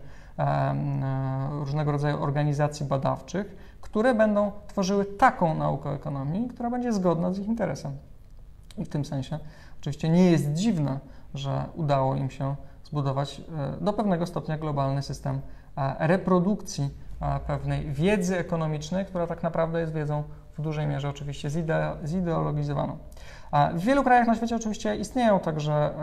różnego rodzaju organizacji badawczych, które będą tworzyły taką naukę o ekonomii, która będzie zgodna z ich interesem. I w tym sensie oczywiście nie jest dziwne, że udało im się zbudować do pewnego stopnia globalny system reprodukcji pewnej wiedzy ekonomicznej, która tak naprawdę jest wiedzą w dużej mierze oczywiście zide zideologizowaną. W wielu krajach na świecie oczywiście istnieją także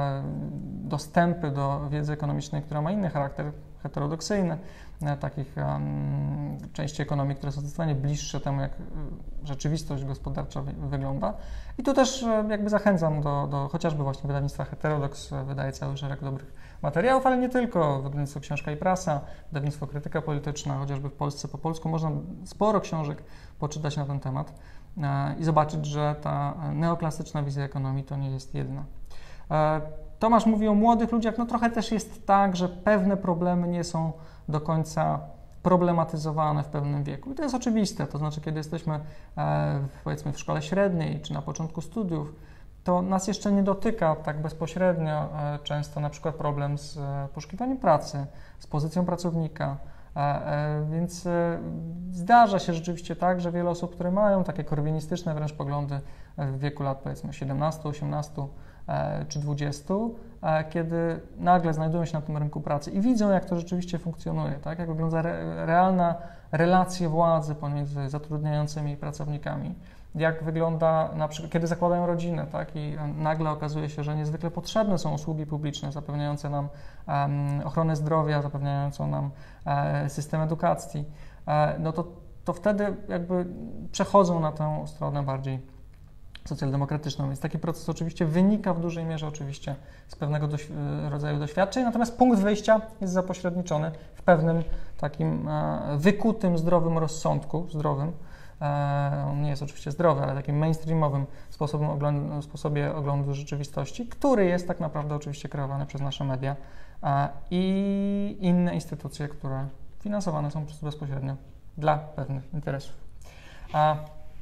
dostępy do wiedzy ekonomicznej, która ma inny charakter, heterodoksyjny, takich um, części ekonomii, które są zdecydowanie bliższe temu, jak rzeczywistość gospodarcza wy wygląda. I tu też jakby zachęcam do, do chociażby właśnie wydawnictwa Heterodox, wydaje cały szereg dobrych materiałów, ale nie tylko, wydawnictwo Książka i Prasa, wydawnictwo Krytyka Polityczna, chociażby w Polsce po polsku można sporo książek poczytać na ten temat e, i zobaczyć, że ta neoklasyczna wizja ekonomii to nie jest jedna. E, Tomasz mówi o młodych ludziach, no trochę też jest tak, że pewne problemy nie są do końca problematyzowane w pewnym wieku. I to jest oczywiste, to znaczy, kiedy jesteśmy e, powiedzmy w szkole średniej czy na początku studiów, to nas jeszcze nie dotyka tak bezpośrednio e, często na przykład problem z e, poszukiwaniem pracy, z pozycją pracownika, e, e, więc e, zdarza się rzeczywiście tak, że wiele osób, które mają takie korwinistyczne wręcz poglądy w wieku lat powiedzmy siedemnastu, osiemnastu czy dwudziestu, kiedy nagle znajdują się na tym rynku pracy i widzą, jak to rzeczywiście funkcjonuje, tak? Jak wygląda re, realna relacja władzy pomiędzy zatrudniającymi i pracownikami, jak wygląda na przykład, kiedy zakładają rodzinę, tak? I nagle okazuje się, że niezwykle potrzebne są usługi publiczne zapewniające nam um, ochronę zdrowia, zapewniającą nam um, system edukacji, um, no to, to wtedy jakby przechodzą na tę stronę bardziej socjaldemokratyczną, więc taki proces oczywiście wynika w dużej mierze oczywiście z pewnego doś rodzaju doświadczeń, natomiast punkt wyjścia jest zapośredniczony w pewnym takim e, wykutym, zdrowym rozsądku, zdrowym, e, on nie jest oczywiście zdrowy, ale takim mainstreamowym sposobem oglądu, sposobie oglądu rzeczywistości, który jest tak naprawdę oczywiście kreowany przez nasze media e, i inne instytucje, które finansowane są bezpośrednio dla pewnych interesów. A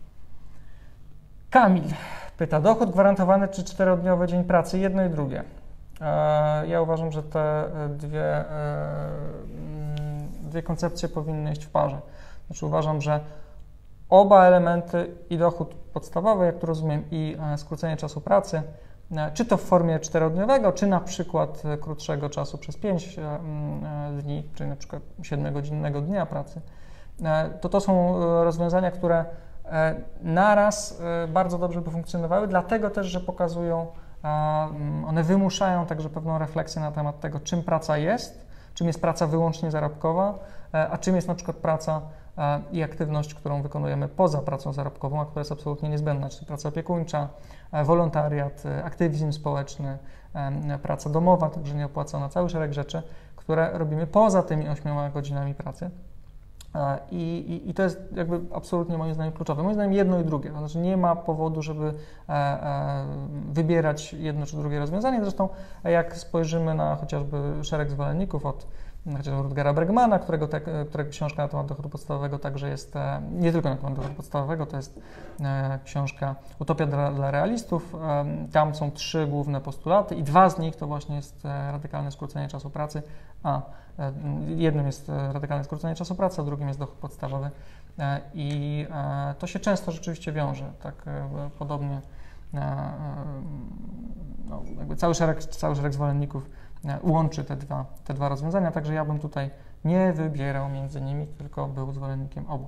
Kamil pyta, dochód gwarantowany czy czterodniowy dzień pracy? Jedno i drugie. E, ja uważam, że te dwie, e, dwie koncepcje powinny iść w parze. Znaczy uważam, że oba elementy, i dochód podstawowy, jak to rozumiem, i e, skrócenie czasu pracy, e, czy to w formie czterodniowego, czy na przykład krótszego czasu przez pięć e, dni, czy na przykład siedmiogodzinnego dnia pracy, e, to to są rozwiązania, które naraz bardzo dobrze by funkcjonowały, dlatego też, że pokazują, one wymuszają także pewną refleksję na temat tego, czym praca jest, czym jest praca wyłącznie zarobkowa, a czym jest na przykład praca i aktywność, którą wykonujemy poza pracą zarobkową, a która jest absolutnie niezbędna, czyli praca opiekuńcza, wolontariat, aktywizm społeczny, praca domowa, także nieopłacona, cały szereg rzeczy, które robimy poza tymi ośmioma godzinami pracy. I, i, I to jest jakby absolutnie moim zdaniem kluczowe. Moim zdaniem jedno i drugie, to znaczy nie ma powodu, żeby e, e, wybierać jedno czy drugie rozwiązanie. Zresztą jak spojrzymy na chociażby szereg zwolenników od chociaż Rutgera Bregmana, którego, te, którego książka na temat dochodu podstawowego także jest, nie tylko na temat dochodu podstawowego, to jest książka Utopia dla, dla realistów. Tam są trzy główne postulaty i dwa z nich to właśnie jest radykalne skrócenie czasu pracy, a jednym jest radykalne skrócenie czasu pracy, a drugim jest dochód podstawowy. I to się często rzeczywiście wiąże, tak podobnie. No, jakby cały szereg, cały szereg zwolenników łączy te dwa, te dwa rozwiązania, także ja bym tutaj nie wybierał między nimi, tylko był zwolennikiem obu.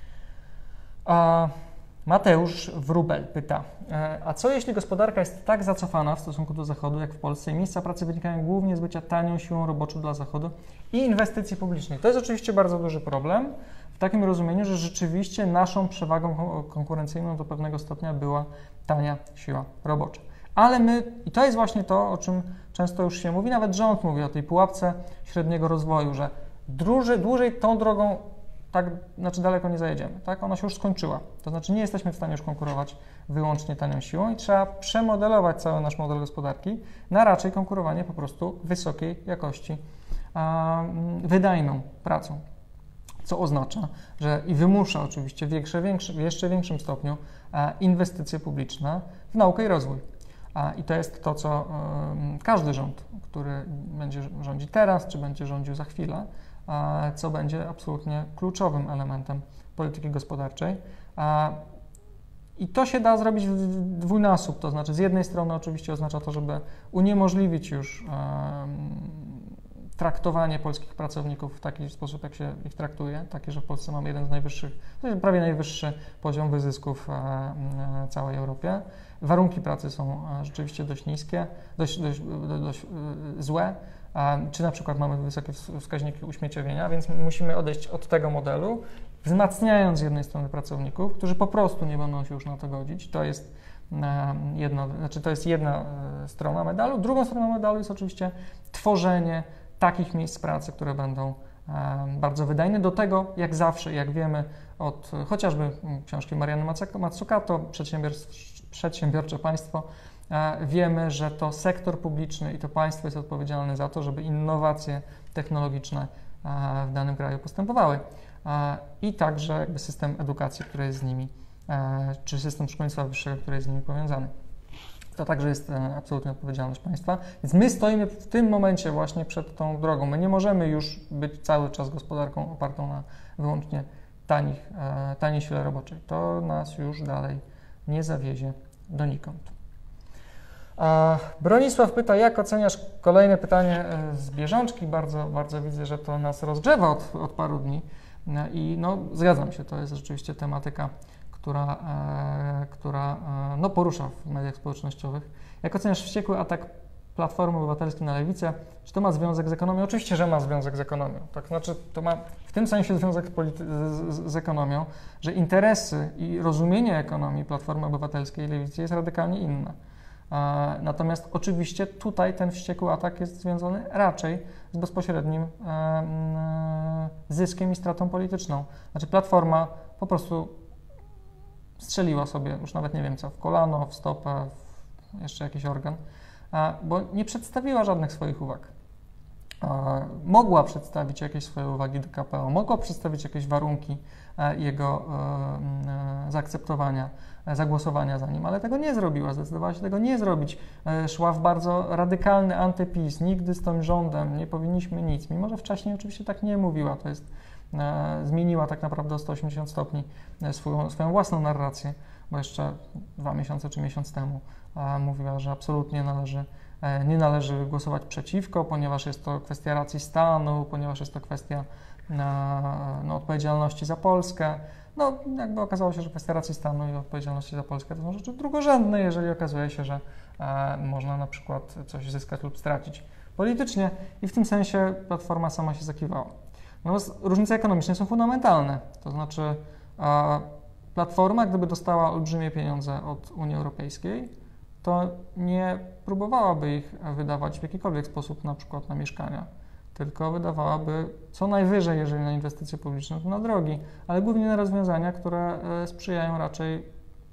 A Mateusz Wróbel pyta, a co jeśli gospodarka jest tak zacofana w stosunku do Zachodu, jak w Polsce i miejsca pracy wynikają głównie z bycia tanią siłą roboczą dla Zachodu i inwestycji publicznych? To jest oczywiście bardzo duży problem, w takim rozumieniu, że rzeczywiście naszą przewagą konkurencyjną do pewnego stopnia była tania siła robocza. Ale my, i to jest właśnie to, o czym często już się mówi, nawet rząd mówi o tej pułapce średniego rozwoju, że dłużej, dłużej tą drogą tak, znaczy daleko nie zajedziemy, tak? Ona się już skończyła. To znaczy nie jesteśmy w stanie już konkurować wyłącznie tanią siłą i trzeba przemodelować cały nasz model gospodarki na raczej konkurowanie po prostu wysokiej jakości, a, wydajną pracą. Co oznacza, że i wymusza oczywiście większe, większe, w jeszcze większym stopniu a, inwestycje publiczne w naukę i rozwój. A, I to jest to, co y, każdy rząd, który będzie rządził teraz, czy będzie rządził za chwilę, a, co będzie absolutnie kluczowym elementem polityki gospodarczej. A, I to się da zrobić w dwójnasób, to znaczy z jednej strony oczywiście oznacza to, żeby uniemożliwić już y, traktowanie polskich pracowników w taki sposób, jak się ich traktuje, taki, że w Polsce mamy jeden z najwyższych, prawie najwyższy poziom wyzysków w całej Europie. Warunki pracy są rzeczywiście dość niskie, dość, dość, dość złe, czy na przykład mamy wysokie wskaźniki uśmieciowienia, więc musimy odejść od tego modelu, wzmacniając z jednej strony pracowników, którzy po prostu nie będą się już na to godzić. To jest jedna, znaczy to jest jedna strona medalu. Drugą stroną medalu jest oczywiście tworzenie takich miejsc pracy, które będą bardzo wydajne. Do tego, jak zawsze, jak wiemy od chociażby książki Marianny Mazzucato, Przedsiębiorcze Państwo, wiemy, że to sektor publiczny i to państwo jest odpowiedzialne za to, żeby innowacje technologiczne w danym kraju postępowały. I także jakby system edukacji, który jest z nimi, czy system szkolnictwa wyższego, który jest z nimi powiązany. To także jest absolutnie odpowiedzialność państwa. Więc my stoimy w tym momencie właśnie przed tą drogą. My nie możemy już być cały czas gospodarką opartą na wyłącznie tanich, taniej sile roboczej. To nas już dalej nie zawiezie donikąd. Bronisław pyta, jak oceniasz, kolejne pytanie z bieżączki, bardzo, bardzo widzę, że to nas rozgrzewa od, od paru dni i no, zgadzam się, to jest rzeczywiście tematyka, która, e, która e, no, porusza w mediach społecznościowych. Jak oceniasz wściekły atak Platformy Obywatelskiej na Lewicę? Czy to ma związek z ekonomią? Oczywiście, że ma związek z ekonomią. Tak, znaczy, to ma w tym sensie związek z, z, z ekonomią, że interesy i rozumienie ekonomii Platformy Obywatelskiej i Lewicy jest radykalnie inne. E, natomiast oczywiście tutaj ten wściekły atak jest związany raczej z bezpośrednim e, e, zyskiem i stratą polityczną. Znaczy Platforma po prostu strzeliła sobie, już nawet nie wiem co, w kolano, w stopę, w jeszcze jakiś organ, bo nie przedstawiła żadnych swoich uwag. Mogła przedstawić jakieś swoje uwagi do K P O, mogła przedstawić jakieś warunki jego zaakceptowania, zagłosowania za nim, ale tego nie zrobiła, zdecydowała się tego nie zrobić. Szła w bardzo radykalny antyPiS, nigdy z tym rządem nie powinniśmy nic, mimo że wcześniej oczywiście tak nie mówiła, to jest zmieniła tak naprawdę o sto osiemdziesiąt stopni swoją, swoją własną narrację, bo jeszcze dwa miesiące czy miesiąc temu mówiła, że absolutnie należy, nie należy głosować przeciwko, ponieważ jest to kwestia racji stanu, ponieważ jest to kwestia no, odpowiedzialności za Polskę. No, jakby okazało się, że kwestia racji stanu i odpowiedzialności za Polskę to są rzeczy drugorzędne, jeżeli okazuje się, że można na przykład coś zyskać lub stracić politycznie i w tym sensie Platforma sama się zakiwała. Natomiast różnice ekonomiczne są fundamentalne, to znaczy e, Platforma, gdyby dostała olbrzymie pieniądze od Unii Europejskiej, to nie próbowałaby ich wydawać w jakikolwiek sposób na przykład na mieszkania, tylko wydawałaby co najwyżej, jeżeli na inwestycje publiczne, to na drogi, ale głównie na rozwiązania, które e, sprzyjają raczej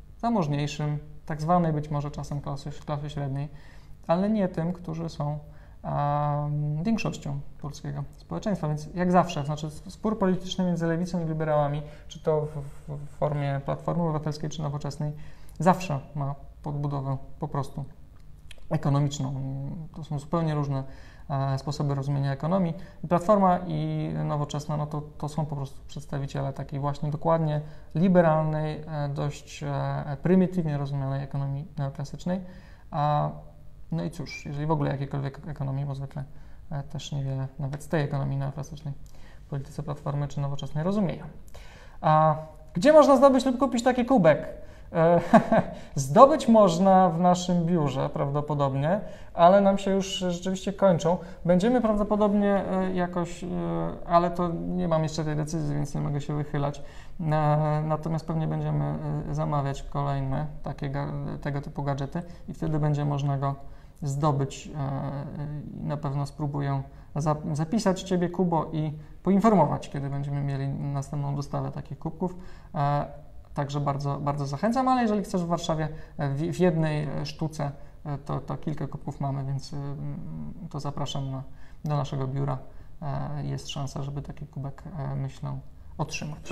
zamożniejszym, tak zwanej być może czasem klasy, klasy średniej, ale nie tym, którzy są um, większością polskiego społeczeństwa. Więc jak zawsze, znaczy spór polityczny między lewicą i liberałami, czy to w, w formie Platformy Obywatelskiej, czy Nowoczesnej, zawsze ma podbudowę po prostu ekonomiczną. To są zupełnie różne e, sposoby rozumienia ekonomii. I Platforma i Nowoczesna, no to, to są po prostu przedstawiciele takiej właśnie dokładnie liberalnej, e, dość e, prymitywnie rozumianej ekonomii neoklasycznej. A, no i cóż, jeżeli w ogóle jakiejkolwiek ekonomii, bo zwykle e, też niewiele nawet z tej ekonomii neoklasycznej politycy Platformy czy Nowoczesnej rozumieją. A gdzie można zdobyć lub kupić taki kubek? Zdobyć można w naszym biurze prawdopodobnie, ale nam się już rzeczywiście kończą. Będziemy prawdopodobnie jakoś, ale to nie mam jeszcze tej decyzji, więc nie mogę się wychylać. Natomiast pewnie będziemy zamawiać kolejne takie, tego typu gadżety i wtedy będzie można go zdobyć. Na pewno spróbuję zapisać Ciebie, Kubo, i poinformować, kiedy będziemy mieli następną dostawę takich kubków. Także bardzo, bardzo zachęcam, ale jeżeli chcesz w Warszawie w, w jednej sztuce, to, to kilka kubków mamy, więc to zapraszam na, do naszego biura. Jest szansa, żeby taki kubek, myślę, otrzymać.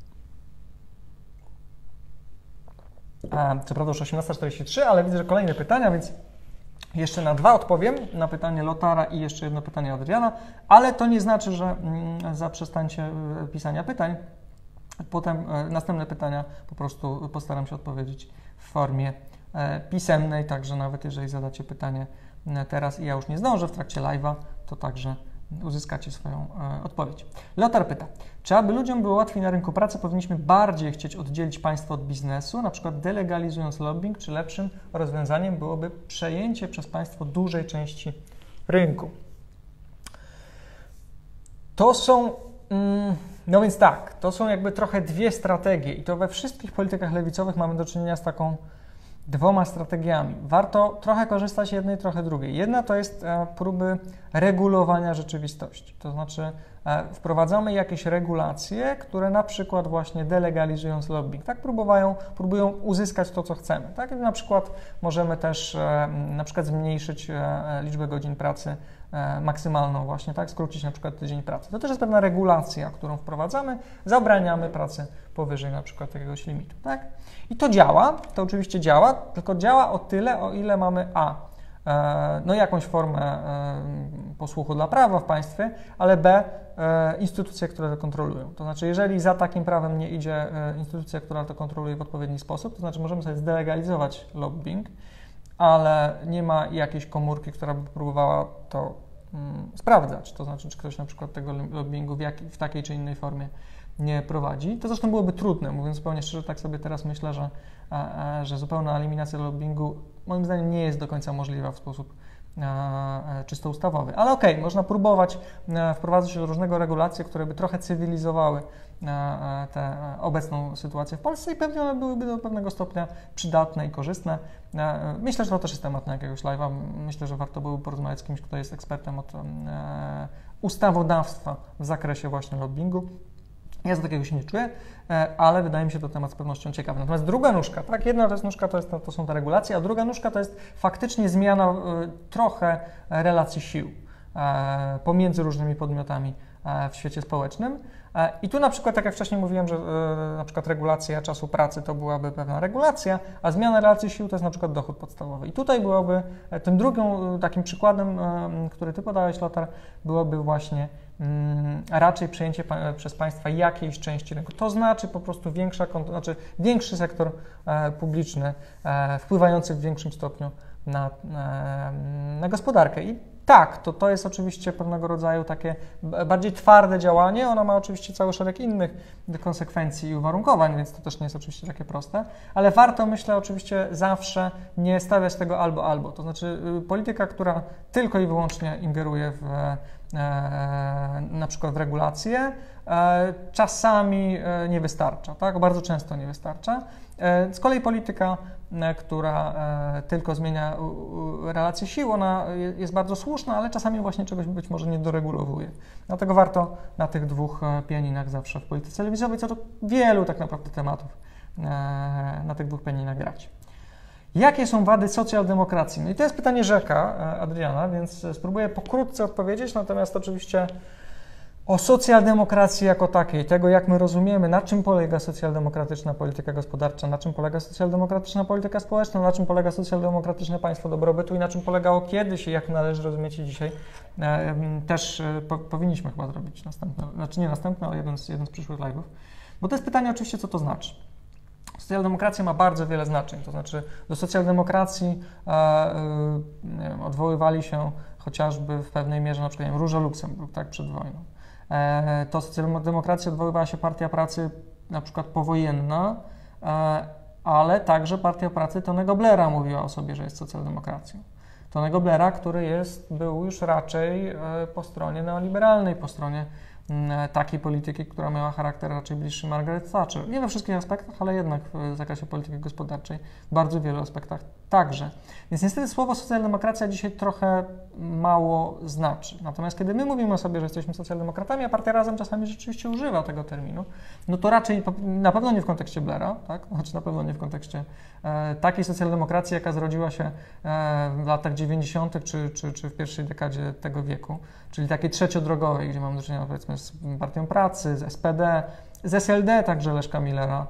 Co prawda już osiemnasta czterdzieści trzy, ale widzę, że kolejne pytania, więc jeszcze na dwa odpowiem, na pytanie Lotara i jeszcze jedno pytanie Adriana, ale to nie znaczy, że zaprzestańcie pisania pytań. Potem e, następne pytania po prostu postaram się odpowiedzieć w formie e, pisemnej, także nawet jeżeli zadacie pytanie e, teraz i ja już nie zdążę w trakcie live'a, to także uzyskacie swoją e, odpowiedź. Lotar pyta, czy aby ludziom było łatwiej na rynku pracy, powinniśmy bardziej chcieć oddzielić państwo od biznesu, na przykład delegalizując lobbying, czy lepszym rozwiązaniem byłoby przejęcie przez państwo dużej części rynku? To są... Mm, No więc tak, to są jakby trochę dwie strategie i to we wszystkich politykach lewicowych mamy do czynienia z taką dwoma strategiami. Warto trochę korzystać jednej, trochę drugiej. Jedna to jest e, próby regulowania rzeczywistości, to znaczy e, wprowadzamy jakieś regulacje, które na przykład właśnie delegalizując lobbying, tak próbują, próbują uzyskać to, co chcemy. Tak? I na przykład możemy też e, na przykład zmniejszyć e, liczbę godzin pracy e, maksymalną właśnie, tak? Skrócić na przykład tydzień pracy. To też jest pewna regulacja, którą wprowadzamy, zabraniamy pracy powyżej na przykład jakiegoś limitu, tak? I to działa, to oczywiście działa, tylko działa o tyle, o ile mamy a, e, no jakąś formę e, posłuchu dla prawa w państwie, ale b, e, instytucje, które to kontrolują. To znaczy, jeżeli za takim prawem nie idzie e, instytucja, która to kontroluje w odpowiedni sposób, to znaczy możemy sobie zdelegalizować lobbying, ale nie ma jakiejś komórki, która by próbowała to mm, sprawdzać, to znaczy, czy ktoś na przykład tego lobbyingu w, jak, w takiej czy innej formie nie prowadzi. To zresztą byłoby trudne, mówiąc zupełnie szczerze, tak sobie teraz myślę, że, a, a, że zupełna eliminacja lobbingu moim zdaniem nie jest do końca możliwa w sposób a, a, czysto ustawowy. Ale okej, okay, można próbować a, wprowadzać różnego regulacje, które by trochę cywilizowały a, a, tę obecną sytuację w Polsce i pewnie one byłyby do pewnego stopnia przydatne i korzystne. A, myślę, że to też jest temat na jakiegoś live'a. Myślę, że warto byłoby porozmawiać z kimś, kto jest ekspertem od a, ustawodawstwa w zakresie właśnie lobbingu. Ja za takiego się nie czuję, ale wydaje mi się to temat z pewnością ciekawy. Natomiast druga nóżka, tak, jedna to jest nóżka, to, jest, to są te regulacje, a druga nóżka to jest faktycznie zmiana trochę relacji sił pomiędzy różnymi podmiotami w świecie społecznym. I tu na przykład, tak jak wcześniej mówiłem, że na przykład regulacja czasu pracy to byłaby pewna regulacja, a zmiana relacji sił to jest na przykład dochód podstawowy. I tutaj byłoby, tym drugim takim przykładem, który Ty podałeś, Lotar, byłoby właśnie raczej przejęcie pa- przez państwa jakiejś części rynku. To znaczy po prostu większa, znaczy większy sektor e, publiczny e, wpływający w większym stopniu na, e, na gospodarkę. I tak, to, to jest oczywiście pewnego rodzaju takie bardziej twarde działanie. Ono ma oczywiście cały szereg innych konsekwencji i uwarunkowań, więc to też nie jest oczywiście takie proste, ale warto, myślę, oczywiście zawsze nie stawiać tego albo albo. To znaczy polityka, która tylko i wyłącznie ingeruje w na przykład w regulacje, czasami nie wystarcza, tak? Bardzo często nie wystarcza. Z kolei polityka, która tylko zmienia relacje sił, ona jest bardzo słuszna, ale czasami właśnie czegoś być może nie doregulowuje. Dlatego warto na tych dwóch pianinach zawsze w polityce lewicowej, co do wielu tak naprawdę tematów, na tych dwóch pianinach grać. Jakie są wady socjaldemokracji? No i to jest pytanie rzeka, Adriana, więc spróbuję pokrótce odpowiedzieć, natomiast oczywiście o socjaldemokracji jako takiej, tego jak my rozumiemy, na czym polega socjaldemokratyczna polityka gospodarcza, na czym polega socjaldemokratyczna polityka społeczna, na czym polega socjaldemokratyczne państwo dobrobytu i na czym polegało kiedyś i jak należy rozumieć i dzisiaj, e, też e, po, powinniśmy chyba zrobić następne, znaczy nie następne, ale jeden z, jeden z przyszłych live'ów, bo to jest pytanie oczywiście, co to znaczy. Socjaldemokracja ma bardzo wiele znaczeń, to znaczy do socjaldemokracji e, e, nie wiem, odwoływali się chociażby w pewnej mierze na przykład nie wiem, Róża Luksemburg, tak, przed wojną. E, to socjaldemokracji odwoływała się Partia Pracy na przykład powojenna, e, ale także Partia Pracy Tonego Blaira mówiła o sobie, że jest socjaldemokracją. Tonego Blaira, który jest, był już raczej e, po stronie neoliberalnej, po stronie takiej polityki, która miała charakter raczej bliższy Margaret Thatcher. Nie we wszystkich aspektach, ale jednak w zakresie polityki gospodarczej w bardzo wielu aspektach także. Więc niestety słowo socjaldemokracja dzisiaj trochę mało znaczy. Natomiast kiedy my mówimy o sobie, że jesteśmy socjaldemokratami, a Partia Razem czasami rzeczywiście używa tego terminu, no to raczej na pewno nie w kontekście Blaira, tak? Znaczy na pewno nie w kontekście e, takiej socjaldemokracji, jaka zrodziła się e, w latach dziewięćdziesiątych czy, czy, czy w pierwszej dekadzie tego wieku, czyli takiej trzeciodrogowej, gdzie mamy do czynienia powiedzmy z Partią Pracy, z S P D, z S L D także Leszka Millera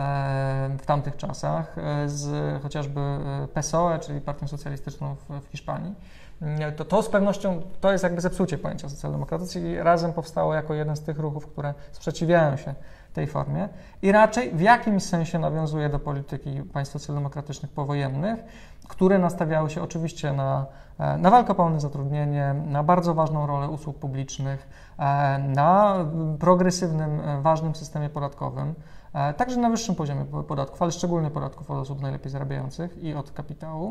e, w tamtych czasach, e, z chociażby P S O E, czyli Partią Socjalistyczną w, w Hiszpanii. To, to z pewnością to jest jakby zepsucie pojęcia socjaldemokracji i Razem powstało jako jeden z tych ruchów, które sprzeciwiają się tej formie i raczej w jakimś sensie nawiązuje do polityki państw socjaldemokratycznych powojennych, które nastawiały się oczywiście na, na walkę o pełne zatrudnienie, na bardzo ważną rolę usług publicznych, na progresywnym, ważnym systemie podatkowym, także na wyższym poziomie podatków, ale szczególnie podatków od osób najlepiej zarabiających i od kapitału.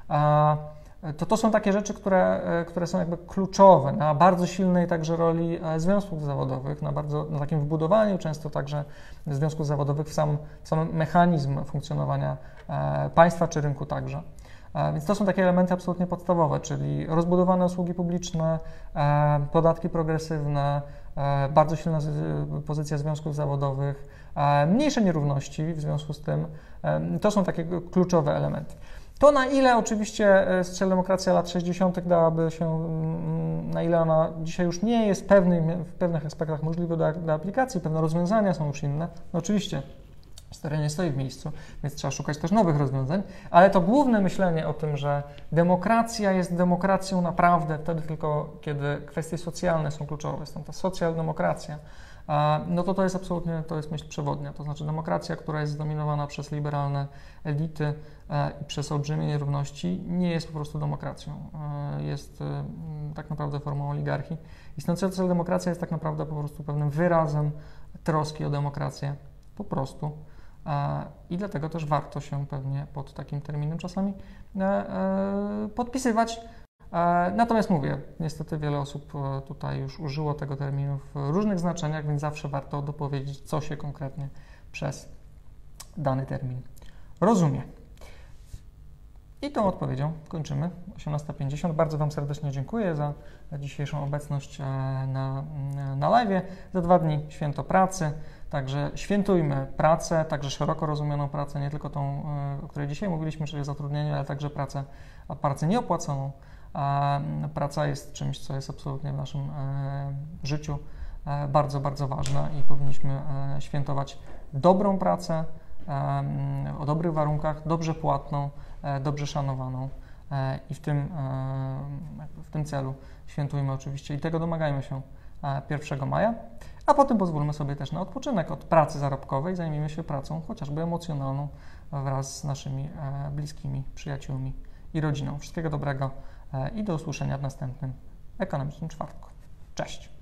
To, to są takie rzeczy, które, które są jakby kluczowe na bardzo silnej także roli związków zawodowych, na bardzo na takim wbudowaniu często także związków zawodowych w sam, w sam mechanizm funkcjonowania państwa czy rynku także. Więc to są takie elementy absolutnie podstawowe, czyli rozbudowane usługi publiczne, podatki progresywne, bardzo silna pozycja związków zawodowych, mniejsze nierówności w związku z tym. To są takie kluczowe elementy. To na ile oczywiście socjaldemokracja lat sześćdziesiątych dałaby się, na ile ona dzisiaj już nie jest pewny, w pewnych aspektach możliwa do, do aplikacji, pewne rozwiązania są już inne, no oczywiście historia nie stoi w miejscu, więc trzeba szukać też nowych rozwiązań, ale to główne myślenie o tym, że demokracja jest demokracją naprawdę wtedy tylko, kiedy kwestie socjalne są kluczowe, jest tam ta socjaldemokracja, no to to jest absolutnie, to jest myśl przewodnia, to znaczy demokracja, która jest zdominowana przez liberalne elity i przez olbrzymie nierówności, nie jest po prostu demokracją, jest tak naprawdę formą oligarchii. I stąd socjaldemokracja jest tak naprawdę po prostu pewnym wyrazem troski o demokrację, po prostu. I dlatego też warto się pewnie pod takim terminem czasami podpisywać. Natomiast mówię, niestety wiele osób tutaj już użyło tego terminu w różnych znaczeniach, więc zawsze warto dopowiedzieć, co się konkretnie przez dany termin rozumie. I tą odpowiedzią kończymy. osiemnasta pięćdziesiąt. Bardzo Wam serdecznie dziękuję za dzisiejszą obecność na, na live'ie. Za dwa dni święto pracy, także świętujmy pracę, także szeroko rozumianą pracę, nie tylko tą, o której dzisiaj mówiliśmy, czyli zatrudnieniu, ale także pracę, pracę nieopłaconą. Praca jest czymś, co jest absolutnie w naszym życiu bardzo, bardzo ważne i powinniśmy świętować dobrą pracę, o dobrych warunkach, dobrze płatną, dobrze szanowaną i w tym, w tym celu świętujmy oczywiście i tego domagajmy się pierwszego maja, a potem pozwólmy sobie też na odpoczynek od pracy zarobkowej, zajmijmy się pracą chociażby emocjonalną wraz z naszymi bliskimi, przyjaciółmi i rodziną. Wszystkiego dobrego i do usłyszenia w następnym ekonomicznym czwartku. Cześć!